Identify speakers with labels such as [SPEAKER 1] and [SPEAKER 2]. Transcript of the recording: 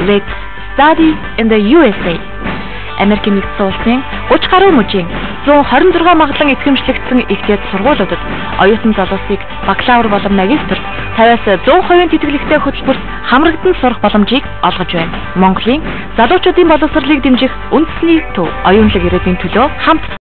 [SPEAKER 1] Let's Study in the USA. Америкийн нэгдсэн улсын 30 гаруй мужийн 126 магадлан идэвхжлэгдсэн ихтэй сургуулиудад оюутан залуусыг бакалавр болон магистр 50-аас 100% тэтгэлэгтэй хөтөлбөрт хамрагдан сурах боломжийг олгож байна. Монголын залуучуудын боловсролыг дэмжих үндэсний төв оюунлаг ирээдүйн төлөө хамт